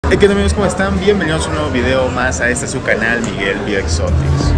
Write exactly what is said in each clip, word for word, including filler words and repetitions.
Hey, ¿qué tal amigos? ¿Cómo están? Bienvenidos a un nuevo video más a este su canal, Miguel Bioexotics.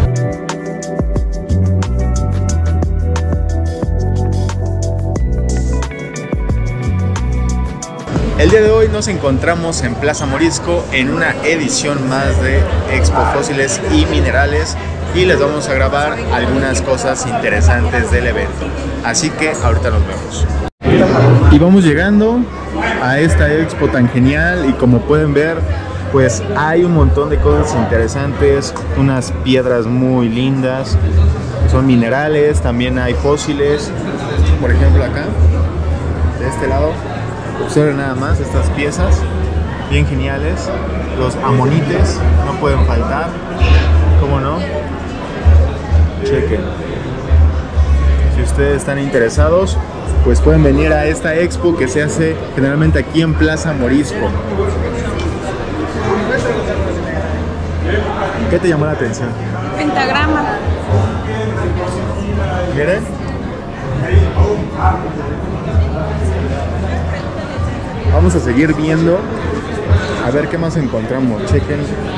El día de hoy nos encontramos en Plaza Morisco en una edición más de Expo Fósiles y Minerales y les vamos a grabar algunas cosas interesantes del evento. Así que ahorita nos vemos. Y vamos llegando a esta expo tan genial y como pueden ver, pues hay un montón de cosas interesantes, unas piedras muy lindas, son minerales, también hay fósiles, por ejemplo acá, de este lado. Observen nada más estas piezas, bien geniales. Los amonites no pueden faltar, ¿cómo no? Chequen. Si ustedes están interesados, pues pueden venir a esta expo que se hace generalmente aquí en Plaza Morisco. ¿Qué te llamó la atención? Pentagrama. ¿Miren? Vamos a seguir viendo a ver qué más encontramos. Chequen.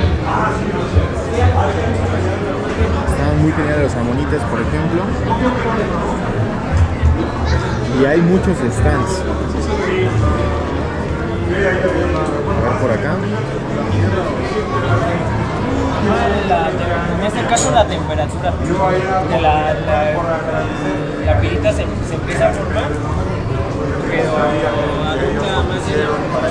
Están muy geniales los amonites, por ejemplo. Y hay muchos stands. A ver por acá. En este caso la temperatura de la, la, la piedrita se, se empieza a formar, pero nunca más en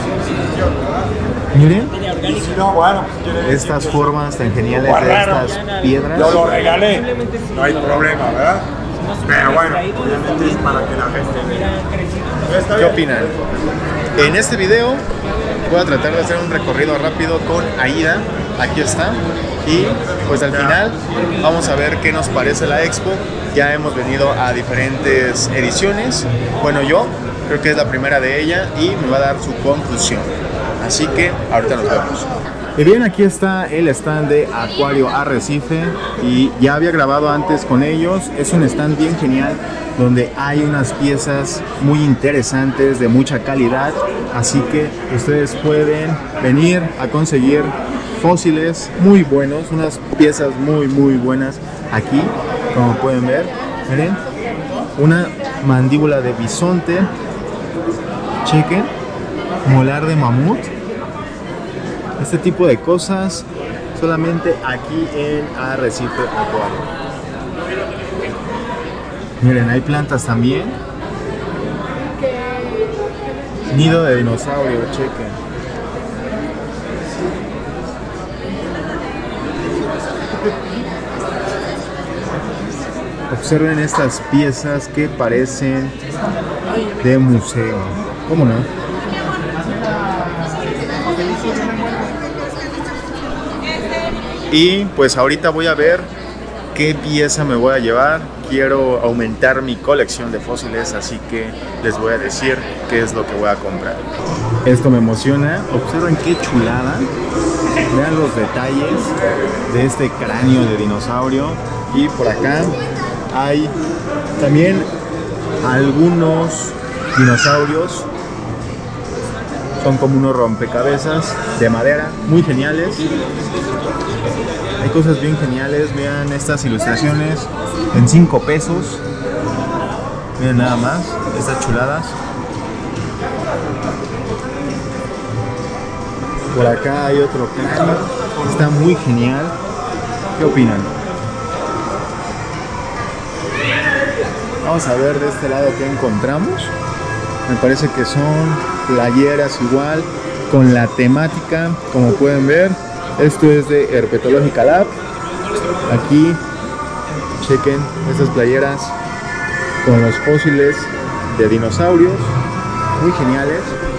la preparación. Miren estas formas tan geniales de estas piedras. Yo lo regalé, no hay problema, ¿verdad? Pero bueno, obviamente es para que la gente vea. ¿Qué opinan? En este video voy a tratar de hacer un recorrido rápido con Aida. Aquí está. Y pues al final vamos a ver qué nos parece la expo. Ya hemos venido a diferentes ediciones. Bueno, yo creo que es la primera de ella y me va a dar su conclusión. Así que ahorita nos vemos. Y bien, aquí está el stand de Acuario Arrecife y ya había grabado antes con ellos. Es un stand bien genial donde hay unas piezas muy interesantes de mucha calidad, así que ustedes pueden venir a conseguir fósiles muy buenos, unas piezas muy muy buenas aquí, como pueden ver. Miren, una mandíbula de bisonte, chequen, molar de mamut. Este tipo de cosas solamente aquí en Arrecife Acuario. Miren, hay plantas también. Nido de dinosaurio, chequen. Observen estas piezas que parecen de museo. ¿Cómo no? Y pues ahorita voy a ver qué pieza me voy a llevar. Quiero aumentar mi colección de fósiles, así que les voy a decir qué es lo que voy a comprar. Esto me emociona. Observen qué chulada. Vean los detalles de este cráneo de dinosaurio. Y por acá hay también algunos dinosaurios. Son como unos rompecabezas de madera, muy geniales. Hay cosas bien geniales. Vean estas ilustraciones en cinco pesos. Miren nada más estas chuladas. Por acá hay otro cráneo. Está muy genial. ¿Qué opinan? Vamos a ver de este lado qué encontramos. Me parece que son playeras igual con la temática, como pueden ver. Esto es de Herpetológica Lab. Aquí chequen estas playeras con los fósiles de dinosaurios, muy geniales.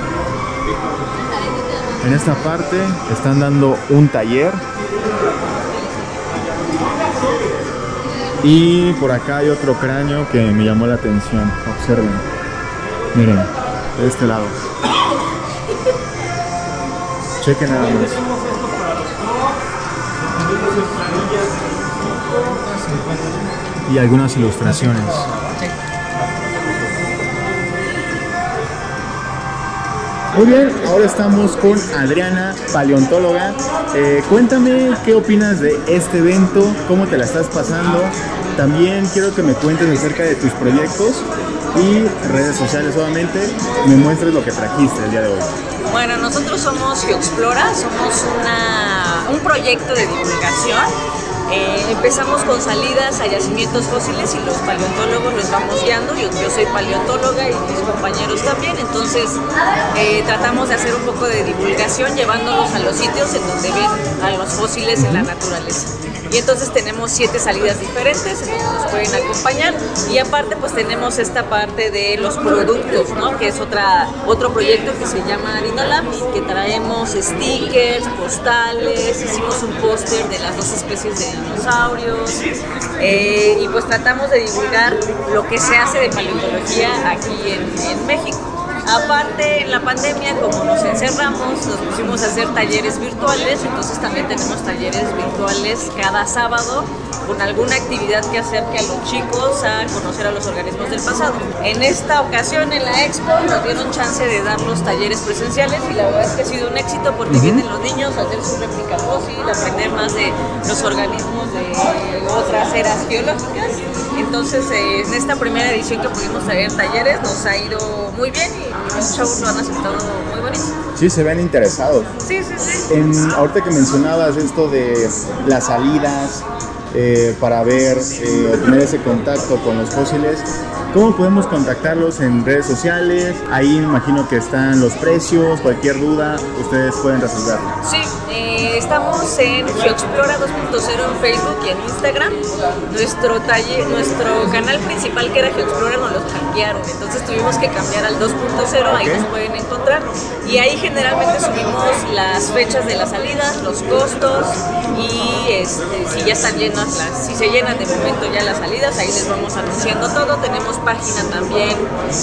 En esta parte están dando un taller. Y por acá hay otro cráneo que me llamó la atención. Observen. Miren, de este lado. Chequen nada más. Y algunas ilustraciones. Muy bien, ahora estamos con Adriana, paleontóloga. Eh, cuéntame qué opinas de este evento, cómo te la estás pasando. También quiero que me cuentes acerca de tus proyectos y redes sociales, solamente me muestres lo que trajiste el día de hoy. Bueno, nosotros somos Geoexplora, somos una, un proyecto de divulgación. Eh, empezamos con salidas a yacimientos fósiles y los paleontólogos los vamos guiando. Yo, yo soy paleontóloga y mis compañeros también, entonces eh, tratamos de hacer un poco de divulgación llevándolos a los sitios en donde ven a los fósiles en la naturaleza. Y entonces tenemos siete salidas diferentes en donde nos pueden acompañar, y aparte pues tenemos esta parte de los productos, ¿no? Que es otra, otro proyecto que se llama Dinolabs, que traemos stickers, postales, hicimos un póster de las dos especies de dinosaurios, eh, y pues tratamos de divulgar lo que se hace de paleontología aquí en, en México. Aparte, en la pandemia, como nos encerramos, nos pusimos a hacer talleres virtuales, entonces también tenemos talleres virtuales cada sábado con alguna actividad que acerque a los chicos a conocer a los organismos del pasado. En esta ocasión, en la expo, nos dieron chance de dar los talleres presenciales y la verdad es que ha sido un éxito porque vienen los niños a hacer su réplica fósil, aprender más de los organismos de otras eras geológicas. Entonces, eh, en esta primera edición que pudimos traer talleres, nos ha ido muy bien y los chavos lo han aceptado muy bonito. Sí, se ven interesados. Sí, sí, sí. En, ahorita que mencionabas esto de las salidas eh, para ver, eh, tener ese contacto con los fósiles, ¿cómo podemos contactarlos en redes sociales? Ahí me imagino que están los precios, cualquier duda, ustedes pueden resolverlo. Sí, eh, estamos en Geoexplora dos punto cero en Facebook y en Instagram. Nuestro taller, nuestro canal principal, que era Geoexplora, nos lo hackearon, entonces tuvimos que cambiar al dos punto cero, ahí Okay. nos pueden encontrar. Y ahí generalmente subimos las fechas de las salidas, los costos y este, si ya están llenas las, si se llenan de momento ya las salidas, ahí les vamos anunciando todo. Tenemos página también,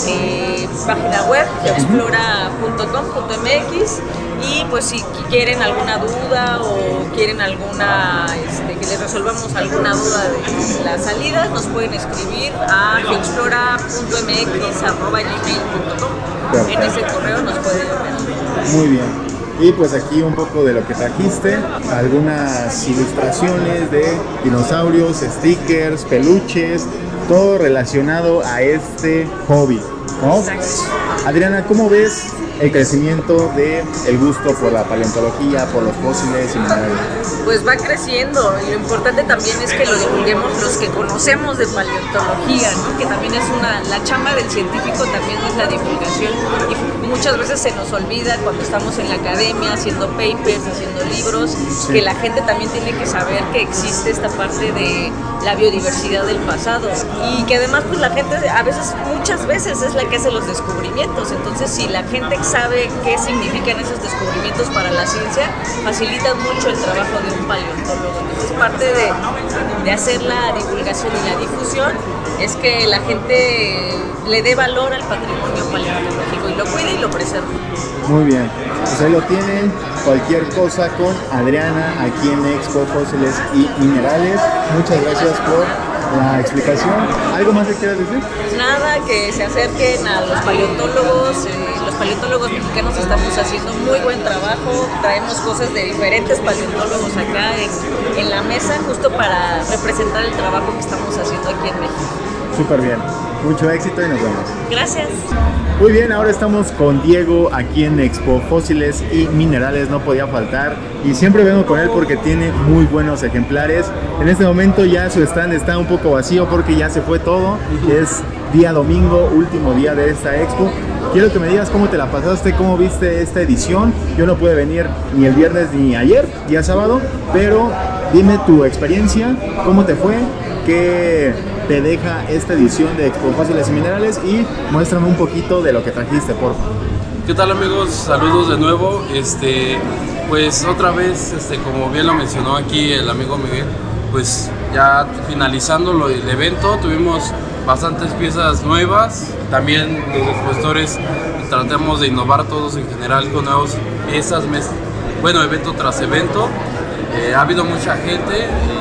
eh, página web, geoexplora punto com punto m x, y pues si quieren alguna duda o quieren alguna, este, que les resolvamos alguna duda de las salidas, nos pueden escribir a geoexplora punto m x arroba gmail punto com. En ese correo nos pueden enviar. Muy bien. Y pues aquí un poco de lo que trajiste, algunas ilustraciones de dinosaurios, stickers, peluches, todo relacionado a este hobby, ¿no? Exacto. Adriana, ¿cómo ves el crecimiento del gusto por la paleontología, por los fósiles y minerales? Pues va creciendo, y lo importante también es que lo divulguemos los que conocemos de paleontología, ¿no? Que también es una, la chamba del científico también es la divulgación, y muchas veces se nos olvida cuando estamos en la academia haciendo papers, haciendo libros, sí, que la gente también tiene que saber que existe esta parte de la biodiversidad del pasado, y que además pues la gente a veces, muchas veces es la que hace los descubrimientos. Entonces si la gente sabe qué significan esos descubrimientos para la ciencia, facilitan mucho el trabajo de un paleontólogo. Entonces parte de, de hacer la divulgación y la difusión es que la gente le dé valor al patrimonio paleontológico y lo cuide y lo preserve. Muy bien, pues ahí lo tienen, cualquier cosa con Adriana aquí en Expo Fósiles y Minerales. Muchas gracias por la explicación. ¿Algo más que quieras decir? Nada, que se acerquen a los paleontólogos. Eh, los paleontólogos mexicanos estamos haciendo muy buen trabajo, traemos cosas de diferentes paleontólogos acá en, en la mesa, justo para representar el trabajo que estamos haciendo aquí en México. Súper bien, mucho éxito y nos vemos. Gracias. Muy bien, ahora estamos con Diego aquí en Expo Fósiles y Minerales, no podía faltar, y siempre vengo con él porque tiene muy buenos ejemplares. En este momento ya su stand está un poco vacío porque ya se fue todo, es día domingo, último día de esta expo. Quiero que me digas cómo te la pasaste, cómo viste esta edición. Yo no pude venir ni el viernes ni ayer, día sábado, pero dime tu experiencia, cómo te fue, qué te deja esta edición de Expo Fósiles y Minerales, y muéstrame un poquito de lo que trajiste, por favor. ¿Qué tal, amigos? Saludos de nuevo. Este, pues otra vez, este, como bien lo mencionó aquí el amigo Miguel, pues ya finalizando lo del evento, tuvimos bastantes piezas nuevas. También los expositores tratamos de innovar todos en general con nuevas piezas, mes, bueno, evento tras evento. Eh, ha habido mucha gente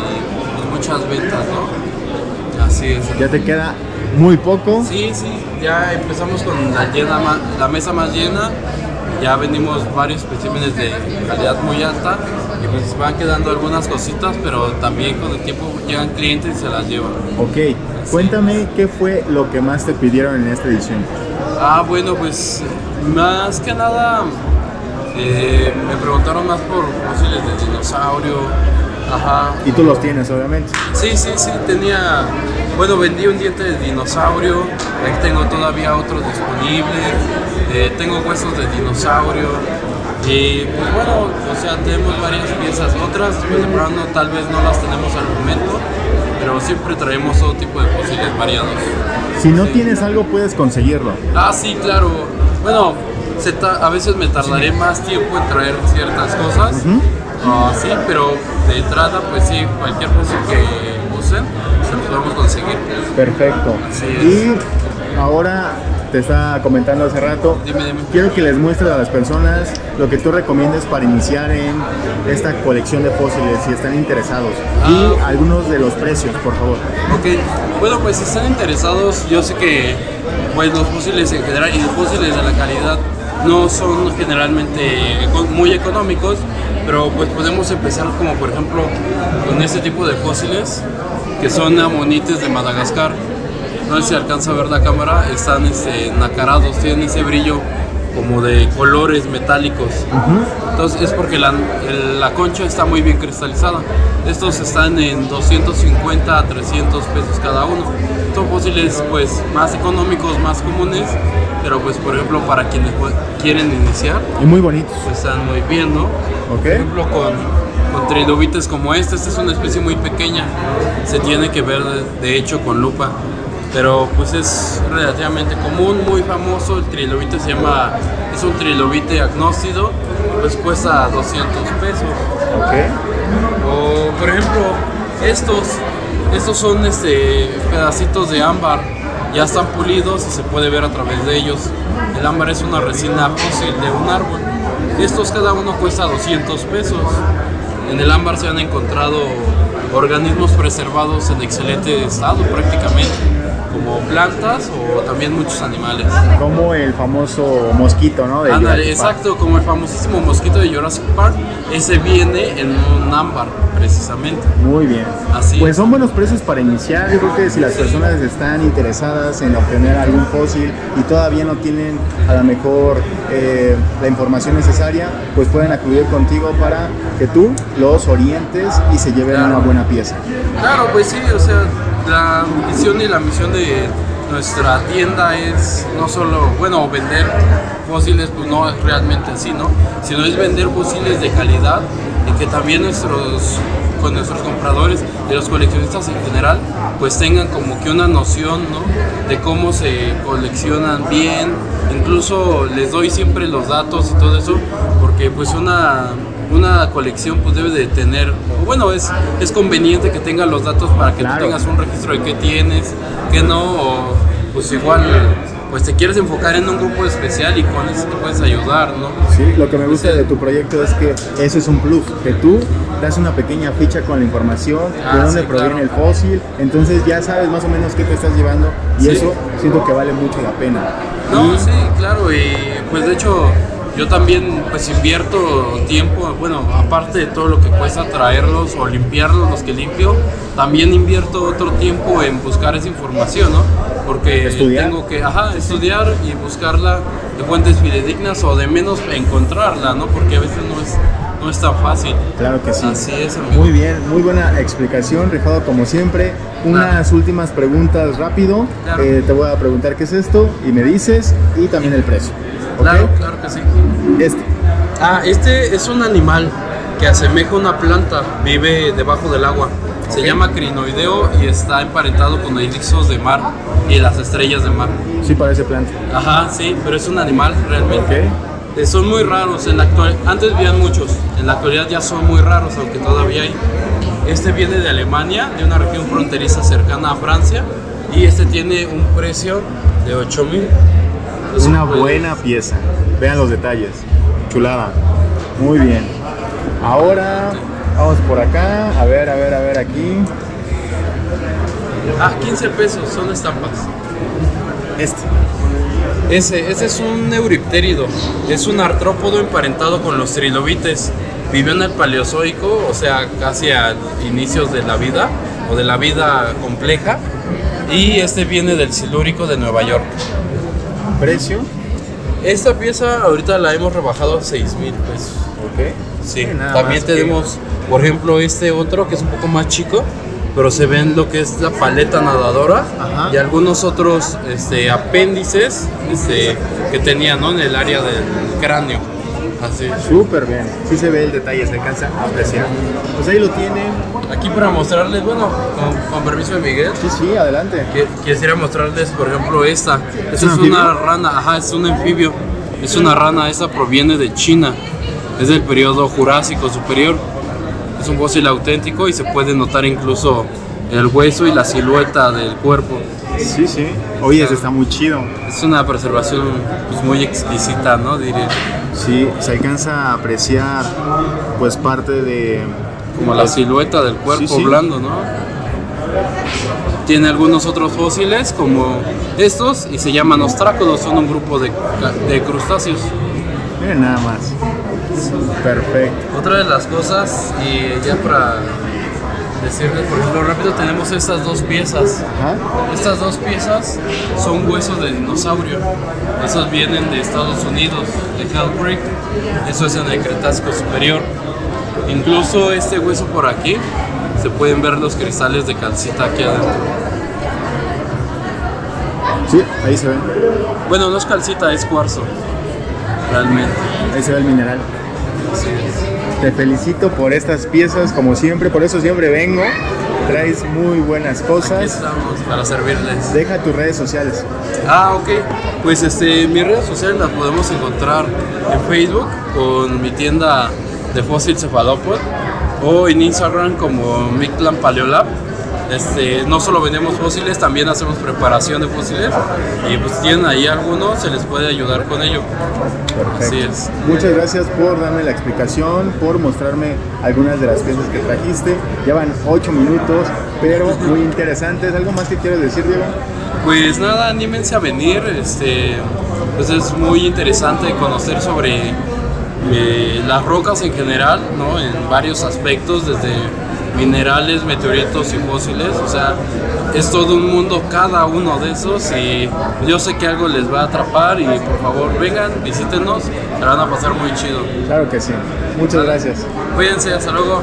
y pues, muchas ventas, ¿no? Así es. Ya te queda muy poco. Sí, sí, ya empezamos con la, llena, la mesa más llena. ya vendimos varios especímenes de calidad muy alta y pues van quedando algunas cositas, pero también con el tiempo llegan clientes y se las llevan. Ok, cuéntame qué fue lo que más te pidieron en esta edición. Ah, bueno, pues más que nada eh, me preguntaron más por fósiles de dinosaurio. Ajá. Y tú los tienes, obviamente. Sí, sí, sí, tenía, bueno, vendí un diente de dinosaurio, ahí tengo todavía otros disponibles, eh, tengo huesos de dinosaurio, y pues bueno, o sea, tenemos varias piezas, otras pues de pronto tal vez no las tenemos al momento, pero siempre traemos todo tipo de fósiles variados. Si no Sí. tienes algo, puedes conseguirlo. Ah, sí, claro, bueno, se ta- a veces me tardaré más tiempo en traer ciertas cosas. Uh-huh. Ah, sí, pero de entrada, pues sí, cualquier cosa que usen, se los podemos conseguir. Perfecto. Así es. Y ahora te estaba comentando hace rato, Dime, dime. quiero que les muestres a las personas lo que tú recomiendas para iniciar en esta colección de fósiles si están interesados. Ah. Y algunos de los precios, por favor. Ok, bueno, pues si están interesados, yo sé que pues los fósiles en general y los fósiles de la calidad no son generalmente eco- muy económicos, pero pues podemos empezar como por ejemplo con este tipo de fósiles que son amonites de Madagascar. No sé si alcanza a ver la cámara, están este, nacarados, tienen ese brillo como de colores metálicos. Entonces es porque la, el- la concha está muy bien cristalizada. Estos están en doscientos cincuenta a trescientos pesos cada uno. Son fósiles pues más económicos, más comunes, pero pues por ejemplo para quienes pues, quieren iniciar, Y muy bonitos. pues están muy bien, ¿no? Ok. Por ejemplo con, con trilobites como este, esta es una especie muy pequeña, se tiene que ver de, de hecho con lupa. Pero pues es relativamente común, muy famoso. El trilobite se llama, es un trilobite agnóstido, pues cuesta doscientos pesos. Ok. O por ejemplo, estos, estos son este, pedacitos de ámbar, ya están pulidos y se puede ver a través de ellos. El ámbar es una resina fósil de un árbol. Estos cada uno cuesta doscientos pesos. En el ámbar se han encontrado organismos preservados en excelente estado prácticamente, como plantas o también muchos animales. Como el famoso mosquito, ¿no? De Ándale, Jurassic Park. exacto, como el famosísimo mosquito de Jurassic Park, ese viene en un ámbar precisamente. Muy bien. Así Pues es. son buenos precios para iniciar. Yo creo que si las personas están interesadas en obtener algún fósil y todavía no tienen a lo mejor eh, la información necesaria, pues pueden acudir contigo para que tú los orientes y se lleven Claro. una buena pieza. Claro, pues sí, o sea, la visión y la misión de nuestra tienda es no solo, bueno, vender fósiles, pues no es realmente así, ¿no? Sino es vender fósiles de calidad y que también nuestros, con nuestros compradores y los coleccionistas en general, pues tengan como que una noción, ¿no? De cómo se coleccionan bien. Incluso les doy siempre los datos y todo eso, porque pues una... una colección pues debe de tener, bueno, es, es conveniente que tenga los datos para que Claro. tú tengas un registro de qué tienes, qué no, o pues igual pues te quieres enfocar en un grupo especial y con eso te puedes ayudar, ¿no? Sí, lo que me gusta de tu proyecto es que eso es un plus, que tú das una pequeña ficha con la información, Ah, de dónde sí, proviene claro. el fósil, entonces ya sabes más o menos qué te estás llevando y Sí. eso siento que vale mucho la pena. No, Y- sí, claro, y pues de hecho yo también pues invierto tiempo, bueno, aparte de todo lo que cuesta traerlos o limpiarlos, los que limpio, también invierto otro tiempo en buscar esa información, ¿no? Porque Estudiar. tengo que, ajá, estudiar y buscarla de fuentes fidedignas o de menos encontrarla, ¿no? Porque a veces no es, no es tan fácil. Claro que sí. Así es, amigo. Muy bien, muy buena explicación, Rifado como siempre. Unas últimas preguntas rápido. Claro. Eh, te voy a preguntar qué es esto y me dices y también el precio. ¿Ok? Claro, claro que sí. Este. Ah, este es un animal que asemeja una planta, vive debajo del agua. Se Ok. llama crinoideo y está emparentado con erizos de mar y las estrellas de mar. Sí parece planta. Ajá, sí, pero es un animal realmente. Ok. Eh, Son muy raros, en la actual, antes habían muchos, en la actualidad ya son muy raros, aunque todavía hay. Este viene de Alemania, de una región fronteriza cercana a Francia, y este tiene un precio de ocho mil. Una buena pieza. Vean los detalles. Chulada. Muy bien. Ahora vamos por acá. A ver, a ver, a ver aquí. Ah, quince pesos, son estampas. Este. Ese, ese es un euripterido, es un artrópodo emparentado con los trilobites. Vivió en el Paleozoico, o sea, casi a inicios de la vida, o de la vida compleja. Y este viene del Silúrico de Nueva York. ¿Precio? Esta pieza ahorita la hemos rebajado a seis mil pesos. Ok. Sí, Sí, nada también más tenemos, por ejemplo, este otro que es un poco más chico, pero se ven lo que es la paleta nadadora. Ajá. Y algunos otros este, apéndices este, que tenía, ¿no?, en el área del cráneo. Así. Súper bien. Sí se ve el detalle, se alcanza a apreciar. Pues ahí lo tienen. Aquí para mostrarles, bueno, con, con permiso de Miguel, Sí, sí, adelante. que- quisiera mostrarles, por ejemplo, esta. Esta un es una anfibio? rana, ajá, es un anfibio. Es una rana, esta proviene de China. Es del periodo Jurásico superior. Es un fósil auténtico y se puede notar incluso el hueso y la silueta del cuerpo. Sí, sí. Oye, ese está muy chido. Es una preservación pues, muy exquisita, ¿no? Diré. Sí, se alcanza a apreciar pues parte de... Como la silueta del cuerpo Sí, sí. blando, ¿no? Tiene algunos otros fósiles como estos y se llaman ostrácodos, son un grupo de, ca- de crustáceos. Miren nada más. Perfecto. Otra de las cosas, y ya para decirles, por ejemplo, rápido, tenemos estas dos piezas. Ajá. Estas dos piezas son huesos de dinosaurio. Esos vienen de Estados Unidos, de Hell Creek. Eso es en el Cretácico superior. Incluso este hueso por aquí, se pueden ver los cristales de calcita aquí adentro. Sí, ahí se ve. Bueno, no es calcita, es cuarzo. Realmente. Ahí se ve el mineral. Así es. Te felicito por estas piezas, como siempre, por eso siempre vengo. Traes muy buenas Aquí cosas. estamos para servirles. Deja tus redes sociales. Ah, ok. Pues este, mis redes sociales las podemos encontrar en Facebook con mi tienda de Fossil Cephalopod o en Instagram como Mictlan Paleolab. Este, no solo vendemos fósiles, también hacemos preparación de fósiles y pues tienen ahí algunos, se les puede ayudar con ello. Perfecto. Así es. Muchas gracias por darme la explicación, por mostrarme algunas de las piezas que trajiste. Ya van ocho minutos, pero muy interesantes. ¿Algo más que quieres decir, Diego? Pues nada, anímense a venir, este, pues es muy interesante conocer sobre eh, las rocas en general, ¿no? En varios aspectos, desde minerales, meteoritos y fósiles, o sea, es todo un mundo cada uno de esos y yo sé que algo les va a atrapar y por favor vengan, visítenos, se la van a pasar muy chido. Claro que sí. Muchas gracias. Cuídense, hasta luego.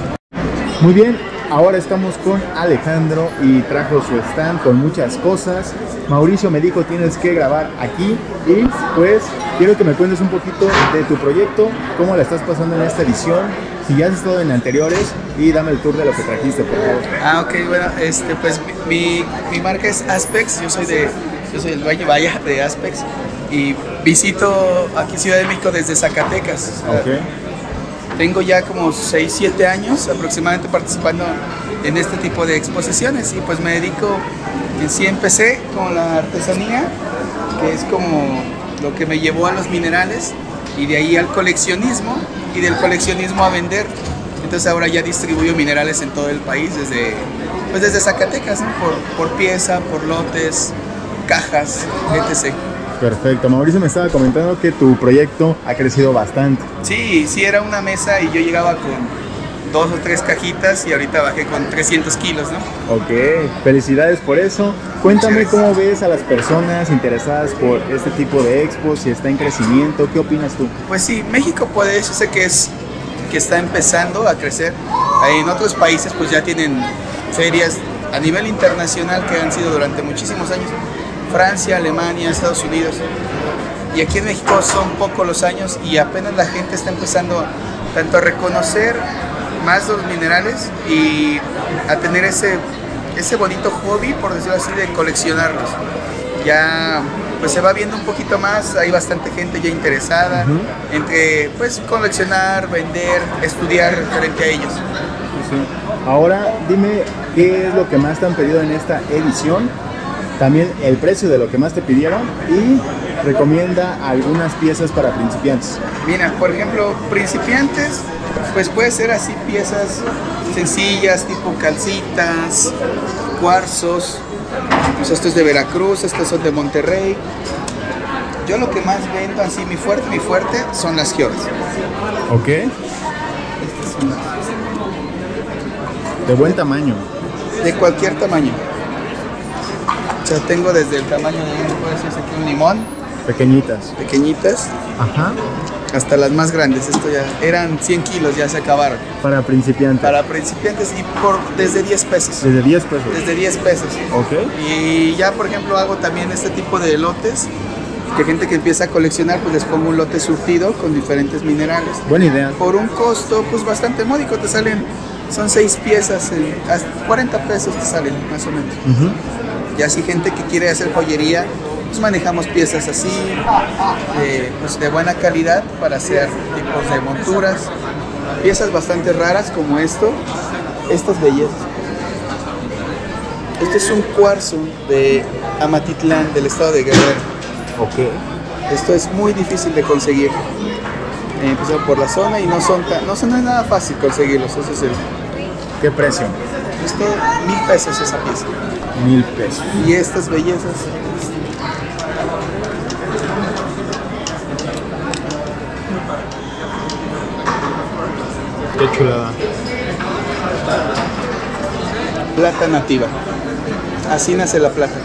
Muy bien, ahora estamos con Alejandro y trajo su stand con muchas cosas. Mauricio me dijo tienes que grabar aquí y pues quiero que me cuentes un poquito de tu proyecto, cómo la estás pasando en esta edición, si ya has estado en anteriores y dame el tour de lo que trajiste, por favor. Ah, ok, bueno, este, pues mi, mi marca es Aspex, yo soy de, yo soy el dueño, vaya, de Aspex y visito aquí Ciudad de México desde Zacatecas. O sea, Ok. Tengo ya como seis, siete años aproximadamente participando en este tipo de exposiciones y pues me dedico, en sí empecé con la artesanía, que es como lo que me llevó a los minerales y de ahí al coleccionismo y del coleccionismo a vender. Entonces ahora ya distribuyo minerales en todo el país desde, pues desde Zacatecas, ¿no? por, por pieza, por lotes, cajas, etcétera. Perfecto. Mauricio me estaba comentando que tu proyecto ha crecido bastante. Sí, sí era una mesa y yo llegaba con dos o tres cajitas y ahorita bajé con trescientos kilos, ¿no? Ok, felicidades por eso. Cuéntame Muchas cómo ves a las personas interesadas por este tipo de expos, si está en crecimiento, ¿qué opinas tú? Pues sí, México puede decirse que es que está empezando a crecer. En otros países pues ya tienen ferias a nivel internacional que han sido durante muchísimos años. Francia, Alemania, Estados Unidos. Y aquí en México son pocos los años y apenas la gente está empezando tanto a reconocer más los minerales y a tener ese, ese bonito hobby, por decirlo así, de coleccionarlos. Ya pues se va viendo un poquito más, hay bastante gente ya interesada uh-huh. entre pues coleccionar, vender, estudiar referente a ellos. Sí. Ahora dime qué es lo que más te han pedido en esta edición, también el precio de lo que más te pidieron y recomienda algunas piezas para principiantes. Mira, por ejemplo, principiantes, pues puede ser así piezas sencillas, tipo calcitas, cuarzos. Pues esto es de Veracruz, estos son de Monterrey. Yo lo que más vendo, así, mi fuerte, mi fuerte, son las gioras. Ok. Estas son las- De buen tamaño. de cualquier tamaño. O sea, tengo desde el tamaño de un, puede decirse aquí un limón, Pequeñitas. pequeñitas, Ajá. hasta las más grandes. Esto ya eran cien kilos, ya se acabaron. Para principiantes. Para principiantes y por desde diez pesos. Desde diez pesos. Desde diez pesos. Ok. Y ya, por ejemplo, hago también este tipo de lotes, que gente que empieza a coleccionar, pues les pongo un lote surtido con diferentes minerales. Buena idea. Por un costo, pues bastante módico, te salen, son seis piezas, eh, hasta cuarenta pesos te salen, más o menos. Ujú. Y así gente que quiere hacer joyería, pues manejamos piezas así, de, pues de buena calidad para hacer tipos de monturas, piezas bastante raras como esto, estas bellezas. Este es un cuarzo de Amatitlán, del estado de Guerrero. Ok. Esto es muy difícil de conseguir. He empezado por la zona y no son tan, no, son- no es nada fácil conseguirlos, ese es el. ¿Qué precio? Esto, mil pesos esa pieza. Mil pesos. Y estas bellezas. Qué chulada. Plata nativa. Así nace la plata.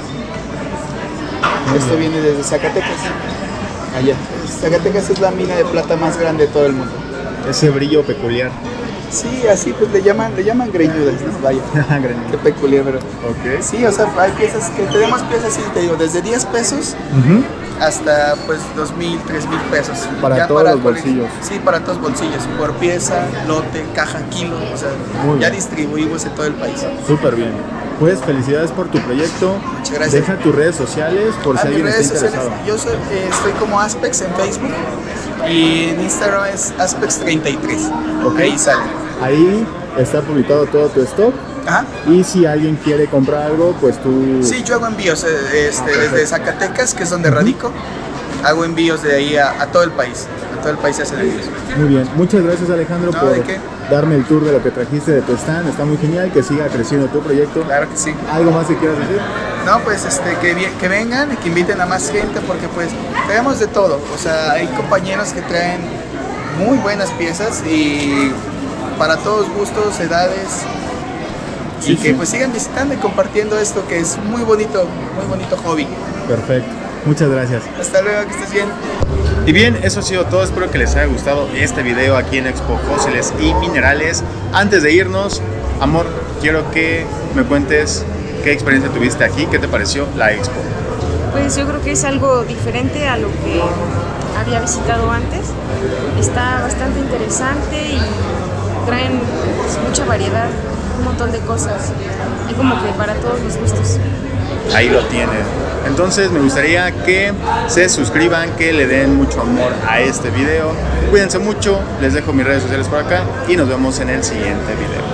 Esto viene desde Zacatecas. Allá. Zacatecas es la mina de plata más grande de todo el mundo. Ese brillo peculiar. Sí, así pues le llaman, le llaman greñudas, ¿no? Vaya. Qué Granito. peculiar, pero. Ok. Sí, o sea, hay piezas que tenemos piezas, sí, te digo, desde diez pesos Ujú. hasta pues dos mil, tres mil pesos. Para todos los cole- bolsillos. Sí, para todos los bolsillos, por pieza, lote, caja, kilo, o sea, Muy ya bien. distribuimos en todo el país. Súper bien. Pues felicidades por tu proyecto. Muchas gracias. Deja tus redes sociales por A si mis alguien está redes sociales, interesado. yo soy, eh, estoy como Aspex en Facebook y en Instagram es Aspex treinta y tres. Ok. Ahí sale. Ahí está publicado todo tu stock. Ajá. Y si alguien quiere comprar algo, pues tú... Sí, yo hago envíos eh, este, Ah, perfecto. desde Zacatecas, que es donde radico. Hago envíos de ahí a, a todo el país. A todo el país se hacen envíos. Muy bien. Muchas gracias, Alejandro, No, por ¿de qué? darme el tour de lo que trajiste de tu stand. Está muy genial. Que siga creciendo tu proyecto. Claro que sí. ¿Algo más que quieras decir? No, pues este, que, vi- que vengan y que inviten a más gente porque pues traemos de todo. O sea, hay compañeros que traen muy buenas piezas y para todos gustos, edades. Sí, y que sí. pues sigan visitando y compartiendo esto que es muy bonito, muy bonito hobby. Perfecto. Muchas gracias. Hasta luego, que estés bien. Y bien, eso ha sido todo. Espero que les haya gustado este video aquí en Expo Fósiles y Minerales. Antes de irnos, amor, quiero que me cuentes qué experiencia tuviste aquí, qué te pareció la expo. Pues yo creo que es algo diferente a lo que había visitado antes. Está bastante interesante y traen pues, mucha variedad, un montón de cosas. Hay como que para todos los gustos. Ahí lo tienen. Entonces me gustaría que se suscriban, que le den mucho amor a este video. Cuídense mucho, les dejo mis redes sociales por acá y nos vemos en el siguiente video.